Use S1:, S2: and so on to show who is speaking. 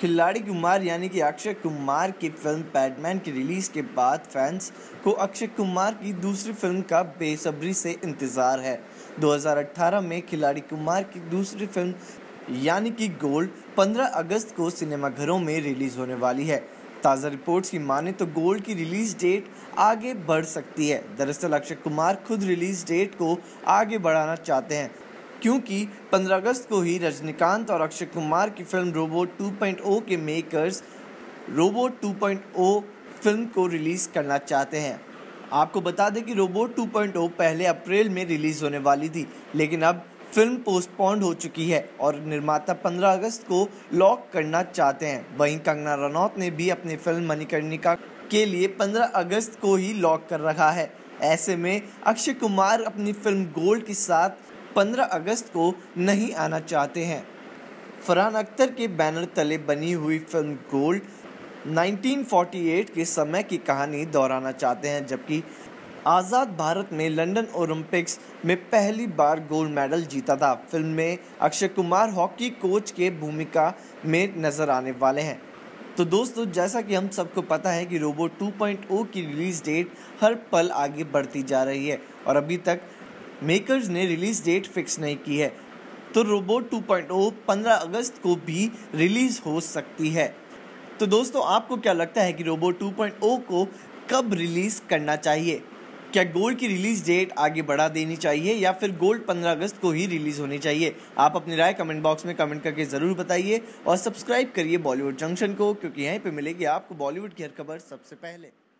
S1: खिलाड़ी कुमार यानी कि अक्षय कुमार की फिल्म पैडमैन की रिलीज के बाद फैंस को अक्षय कुमार की दूसरी फिल्म का बेसब्री से इंतजार है। 2018 में खिलाड़ी कुमार की दूसरी फिल्म यानी कि गोल्ड 15 अगस्त को सिनेमाघरों में रिलीज होने वाली है। ताज़ा रिपोर्ट्स की माने तो गोल्ड की रिलीज डेट आगे बढ़ सकती है। दरअसल अक्षय कुमार खुद रिलीज डेट को आगे बढ़ाना चाहते हैं, क्योंकि 15 अगस्त को ही रजनीकांत और अक्षय कुमार की फिल्म रोबोट 2.0 के मेकर्स रोबोट 2.0 फिल्म को रिलीज करना चाहते हैं। आपको बता दें कि रोबोट 2.0 पहले अप्रैल में रिलीज होने वाली थी, लेकिन अब फिल्म पोस्टपोन्ड हो चुकी है और निर्माता 15 अगस्त को लॉक करना चाहते हैं। वहीं कंगना रनौत ने भी अपनी फिल्म मणिकर्णिका के लिए 15 अगस्त को ही लॉक कर रखा है। ऐसे में अक्षय कुमार अपनी फिल्म गोल्ड के साथ 15 अगस्त को नहीं आना चाहते हैं। फरहान अख्तर के बैनर तले बनी हुई फिल्म गोल्ड 1948 के समय की कहानी दोहराना चाहते हैं, जबकि आज़ाद भारत में लंदन ओलंपिक्स में पहली बार गोल्ड मेडल जीता था। फिल्म में अक्षय कुमार हॉकी कोच के भूमिका में नजर आने वाले हैं। तो दोस्तों, जैसा कि हम सबको पता है कि रोबोट 2.0 की रिलीज डेट हर पल आगे बढ़ती जा रही है और अभी तक मेकर्स ने रिलीज डेट फिक्स नहीं की है। तो रोबोट 2.0 15 अगस्त को भी रिलीज हो सकती है। तो दोस्तों, आपको क्या लगता है कि रोबोट 2.0 को कब रिलीज करना चाहिए? क्या गोल्ड की रिलीज डेट आगे बढ़ा देनी चाहिए या फिर गोल्ड 15 अगस्त को ही रिलीज होनी चाहिए? आप अपनी राय कमेंट बॉक्स में कमेंट करके ज़रूर बताइए और सब्सक्राइब करिए बॉलीवुड जंक्शन को, क्योंकि यहीं पे मिलेगी आपको बॉलीवुड की हर खबर सबसे पहले।